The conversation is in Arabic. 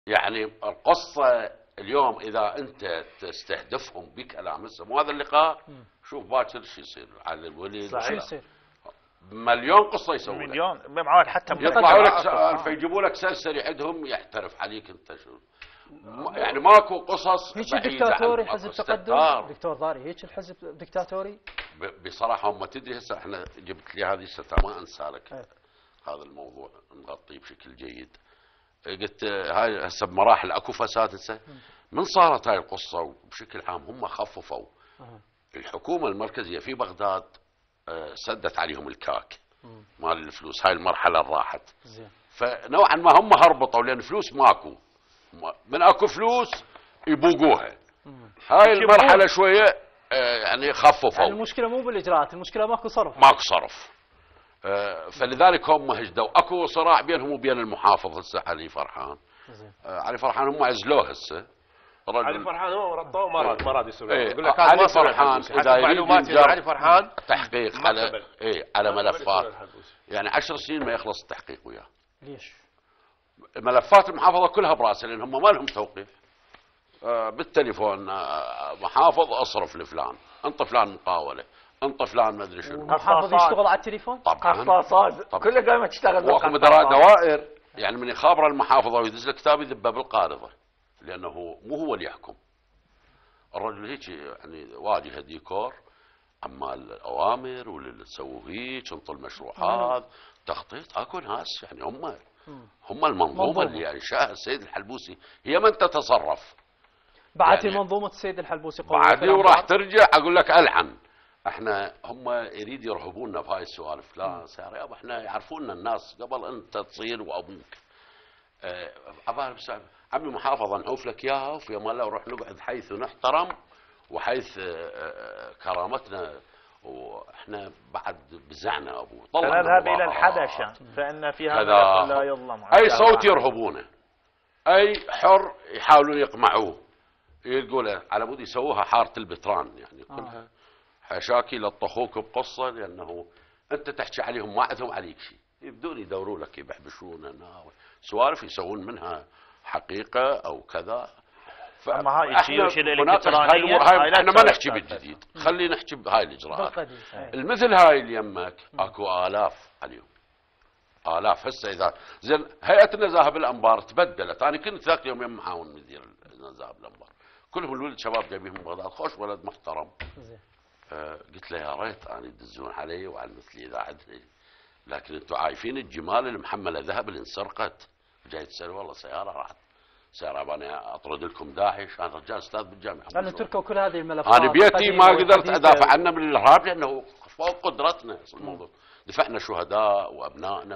يعني القصة اليوم إذا أنت تستهدفهم بكلام هسه مو هذا اللقاء، شوف باكر شو يصير على الوليد. شو يصير؟ مليون قصة يسوون مليون معاد حتى يطلعوا لك سؤال فيجيبوا لك سلسل يعدهم يحترف عليك أنت شو. يعني ماكو قصص هيك دكتاتوري حزب تقدم دكتور ضاري، هيك الحزب دكتاتوري بصراحة. هم تدري هسه احنا جبت لي هذه السنة ما انسى لك هذا الموضوع نغطيه بشكل جيد. قلت هاي هسه بمراحل اكو فساد هسه من صارت هاي القصة وبشكل عام هم خففوا. الحكومة المركزية في بغداد سدت عليهم الكاك مال الفلوس. هاي المرحلة راحت فنوعا ما هم هربطوا لان فلوس ماكو. من اكو فلوس يبوقوها. هاي المرحلة شوية يعني خففوا. يعني المشكلة مو بالاجراءات، المشكلة ماكو صرف. ماكو صرف. فلذلك هم هجدوا. اكو صراع بينهم وبين المحافظ هسه علي فرحان. علي فرحان هم عزلوه هسه. علي فرحان هو رطوه ما راد يسوي. يقول لك علي فرحان اذا يريد علي فرحان تحقيق على ملفات يعني 10 سنين ما يخلص التحقيق وياه. ليش؟ ملفات المحافظة كلها براسه لان هم ما لهم توقيف. بالتليفون محافظ اصرف لفلان، انط فلان مقاولة، انط فلان ما ادري شنو. المحافظ يشتغل على التليفون؟ طبعا قصاصات كلها قايمة تشتغل. واكو مدراء دوائر يعني من يخابر المحافظة ويدز له كتاب يذبه بالقارضة لانه مو هو اللي يحكم. الرجل هيك يعني واجهه ديكور عمال اوامر واللي تسووا هيك انطوا المشروعات تخطيط. اكو ناس يعني هم المنظومه اللي انشاها السيد الحلبوسي هي من تتصرف. بعد يعني منظومه السيد الحلبوسي قويه بعد وراح ترجع اقول لك العن. احنا هم يريد يرهبونا بهاي السوالف. لا سير يابا احنا يعرفونا الناس قبل انت تصير وابوك. عمي محافظه نعوف لك اياها وفي امان الله ونروح نقعد حيث نحترم وحيث كرامتنا. واحنا بعد بزعنا ابو طلع نذهب الى الحبشه فان فيها لا يظلم. اي صوت يرهبونه، اي حر يحاولون يقمعوه. يقول على بود يسووها حاره البتران يعني كلها حشاكي لطخوك بقصه لانه انت تحكي عليهم ما عندهم عليك شيء. يبدون يدوروا لك يبحبشون سوالف يسوون منها حقيقه او كذا. اما هاي الشيء الالكترونيه هاي احنا ما نحكي بالجديد، خلينا نحكي بهاي الاجراءات. المثل هاي اللي يمك اكو الاف عليهم. الاف هسه اذا زين هيئه النزاهه بالانبار تبدلت. انا كنت ذاك يوم يم معاون مدير النزاهه بالانبار كلهم الولد شباب جايبين من بغداد خوش ولد محترم. قلت له يا ريت انا يدزون علي وعلى مثلي اذا عندي. لكن انتم عايفين الجمال المحمله ذهب اللي انسرقت جاي تسالوا والله سياره راحت سياره انا اطرد لكم داعش. هذا رجال استاذ بالجامعه. لانه تركوا كل هذه الملفات. انا بيتي ما قدرت ادافع عنه من الارهاب لانه فوق قدرتنا الموضوع. دفعنا شهداء وابنائنا